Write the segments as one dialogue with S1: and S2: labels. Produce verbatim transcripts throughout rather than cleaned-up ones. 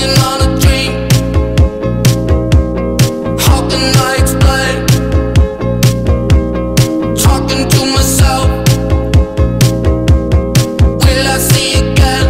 S1: Walking on a dream. How can I explain? Talking to myself. Will I see again?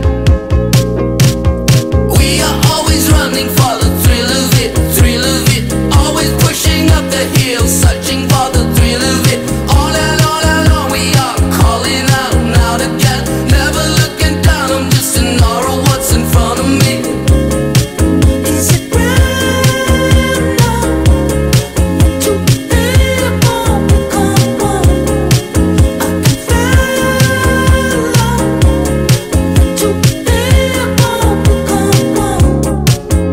S1: We are always running for the thrill of it, thrill of it. Always pushing up the hill, searching for the thrill of it. All and all and all we are calling out and out again. Never looking down, I'm just in awe of what's in front of me.
S2: Is it grand to be born, become one? I can feel to be born, become one.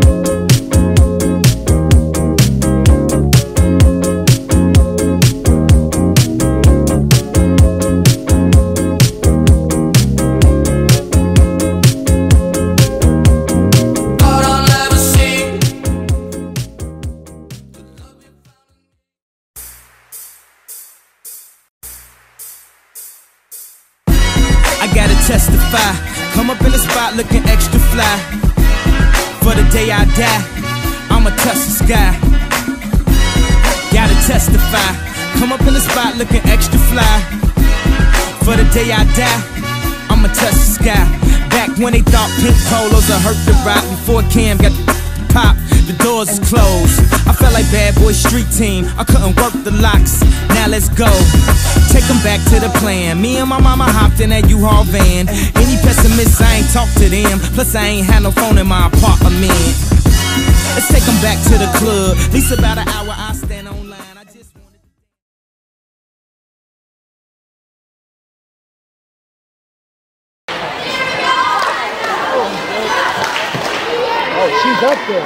S1: God, I'll never see.
S3: I gotta testify. Come up in the spot looking extra fly. For the day I die, I'ma touch the sky. Gotta testify. Come up in the spot looking extra fly. For the day I die, I'ma touch the sky. Back when they thought pink polos would hurt the rock. Before Cam got the pop, the doors is closed. I felt like Bad Boy Street Team. I couldn't work the locks. Now let's go. Take them back to the plan. Me and my mama hopped in that U-Haul van. Any pessimists, I ain't talk to them. Plus I ain't had no phone in my apartment. Let's take them back to the club. At least about an hour I stand online. I just wanted
S4: Oh, she's up there.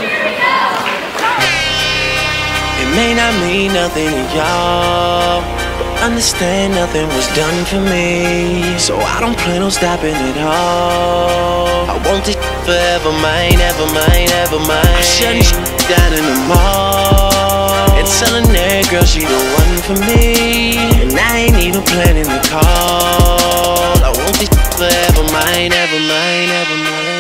S5: It may not mean nothing to y'all, but understand nothing was done for me. So I don't plan on stopping at all. I want this forever mine, ever mine, ever mine. I'm shutting shit down in the mall and telling that girl she the one for me. And I ain't even planning the call. I want this forever mine, ever mine, ever mine.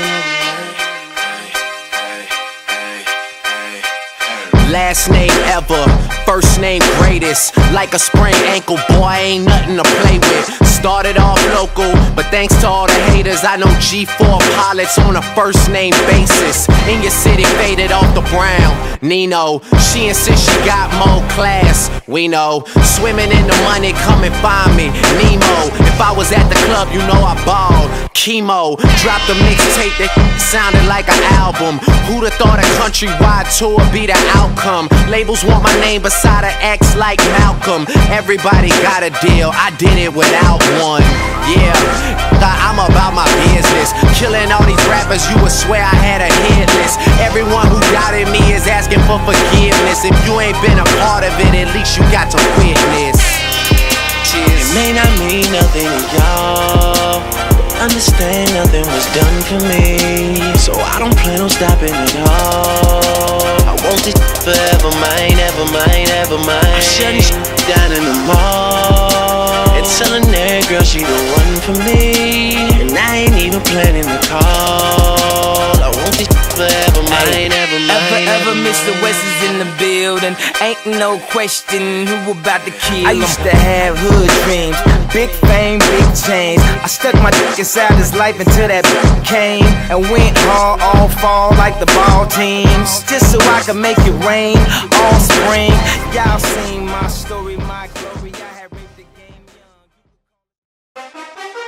S5: Last name ever, first name greatest. Like a sprained ankle, boy, ain't nothing to play with. Started off local, but thanks to all the haters, I know G four pilots on a first name basis. In your city, faded off the brown. Nino, she insists she got more class. We know, swimming in the money, come and find me. Nemo, if I was at the club, you know I balled. Chemo, dropped a mixtape that sounded like an album. Who'd have thought a countrywide tour be the outcome? Labels want my name beside an X like Malcolm. Everybody got a deal, I did it without one. Yeah, I'm about my business. Killing all these rappers, you would swear I had a hit list. Everyone who doubted me is asking for forgiveness. If you ain't been a part of it, at least you got to witness. Cheers. It may not mean nothing to y'all, understand nothing was done for me. So I don't plan on stopping at all. I want this forever mine, ever mine, ever mine. I'm shutting shit down in the mall and telling that girl she the one for me. And I ain't even planning the call. I want this forever mine, ever mine.
S3: Ever, ever, Mister West is in the building. Ain't no question who about to kill him. I used to have hood dreams, big fame, big chains. I stuck my dick inside his life until that came and went hard all fall like the ball teams. Just so I could make it rain all spring. Y'all seen my story, my glory. I had raped the game young.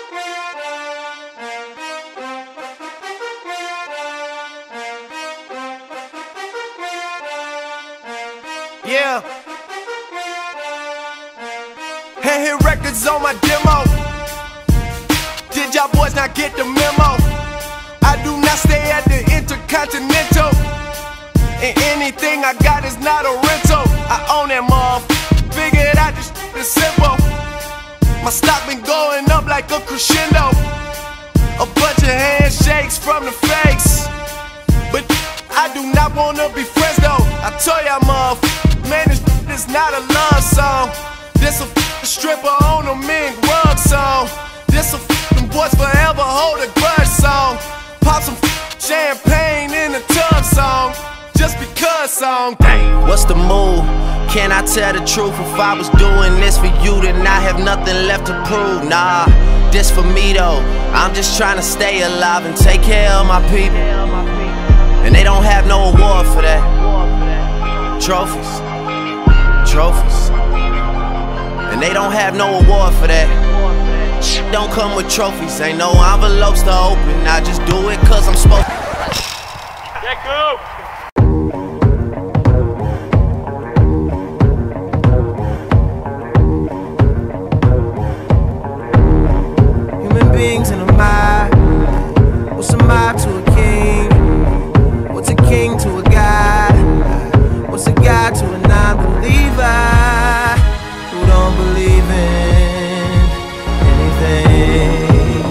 S6: Yeah. Hand hit records on my demo. Did y'all boys not get the memo? I do not stay at the Intercontinental, and anything I got is not a rental. I own that motherfucker. Figured out this shit is simple. My stock been going up like a crescendo. A bunch of handshakes from the fakes, but I do not wanna be friends though. I told y'all motherfucker, man, this is not a love song. This a stripper on a mink rug song. This a boys forever hold a grudge song. Pop some champagne song. Dang.
S5: What's the move? Can I tell the truth? If I was doing this for you, then I have nothing left to prove. Nah, this for me though. I'm just trying to stay alive and take care of my people. And they don't have no award for that. Trophies, trophies. And they don't have no award for that. Shit don't come with trophies. Ain't no envelopes to open. I just do it cause I'm supposed to.
S7: Get go!
S8: Beings in a mob. What's a mob to a king? What's a king to a god? What's a god to a non-believer who don't believe in anything?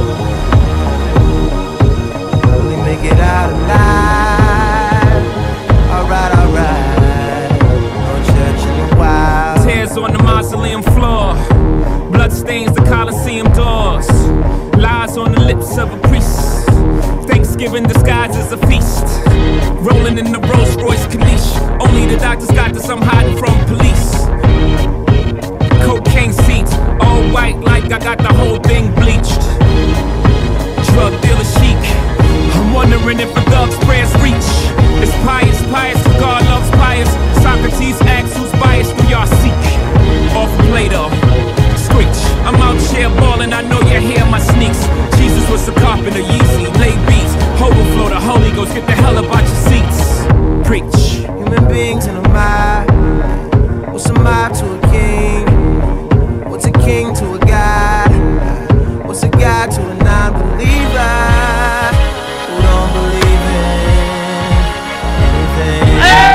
S8: Will he make it out alive? Alright, alright. No church in a while.
S3: Tears on the mausoleum floor. Blood stains the Coliseum doors. Lies on the lips of a priest. Thanksgiving disguised as a feast. Rolling in the Rolls Royce Caniche. Only the doctors got this, I'm hiding from police. Cocaine seats, all white like I got the whole thing bleached. Drug dealer chic. I'm wondering if a thug's prayers reach. It's pious, pious, God loves pious. Socrates asks who's biased, do y'all seek? Off Plato. I'm out here ballin', I know you hear my sneaks. Jesus was a carpenter, Yeezy, lay beats. Overflow, the Holy Ghost, get the hell up out your seats. Preach.
S8: Human beings in a mob. What's a mob to a king? What's a king to a god? What's a god to a non-believer who don't believe in anything? Hey!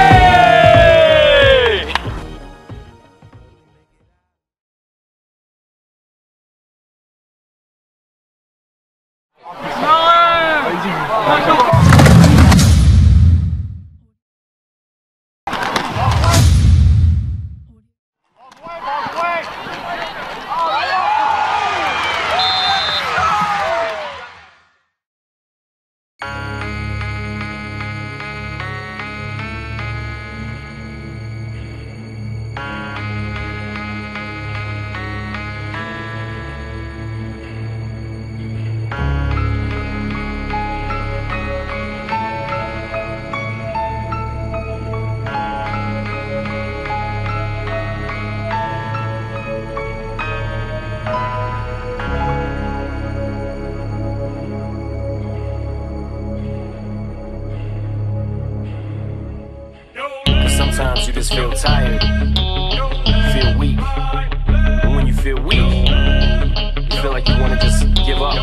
S9: Sometimes you just feel tired, feel weak. And when you feel weak, you feel like you want to just give up.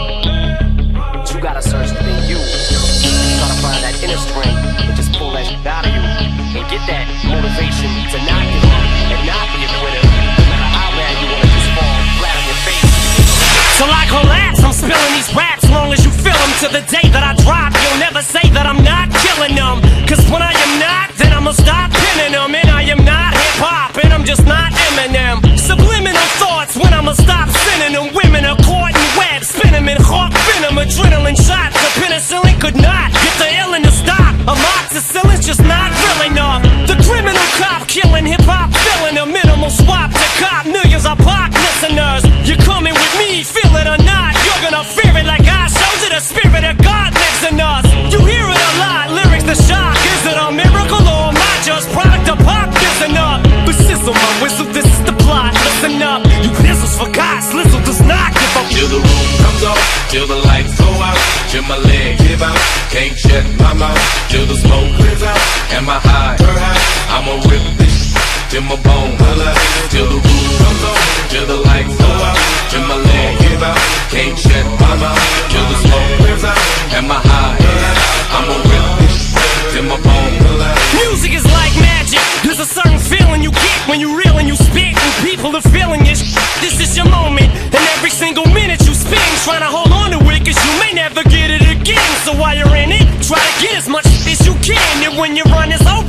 S9: But you gotta search within you. Try to find that inner strength and just pull that shit out of you. And get that motivation to not give up and not be a quitter. No matter how bad you want to just fall flat on your face.
S10: So I collapse, I'm spilling these raps long as you feel them. To the day that I drop, you'll never say that I'm not killing them. Cause when I am not, then I'ma stop pinning them. And I am not hip-hop, and I'm just not Eminem. Subliminal thoughts when I'ma stop sending them. Women are caught in webs, spin them in hawk venom. Adrenaline shots, the penicillin could not get the illin to stop. Amoxicillin's just not real enough. The criminal cop killing hip-hop, filling a minimal swap to cop. Millions of pop listeners, you're coming with me, feel it or not. You're gonna fear it like I showed you. The spirit of God lives in us. You hear it a lot, lyrics the shock. Is it a miracle or am I just product of pop? Listen up, but sizzle my whistle, this is the plot. Listen up, you pizzles forgot, Slizzle does not give up.
S11: Till the room comes off, till the lights go out, till my leg give out, can't shut my mouth, till the smoke clears out, and my high, I'ma rip this till my bone holla, till the roof comes on, till the lights go out, till my leg give out, can't shut my mouth, till the smoke clears out, and my high, I'ma rip this till my bone holla.
S10: Music is like magic, there's a certain feeling you get when you reel and you spit, and people are feeling it. This is your moment, and every single minute you spend trying to hold on to it, cause you may never get it again. So while you're in it, try to get as much as you can, and when your run is over,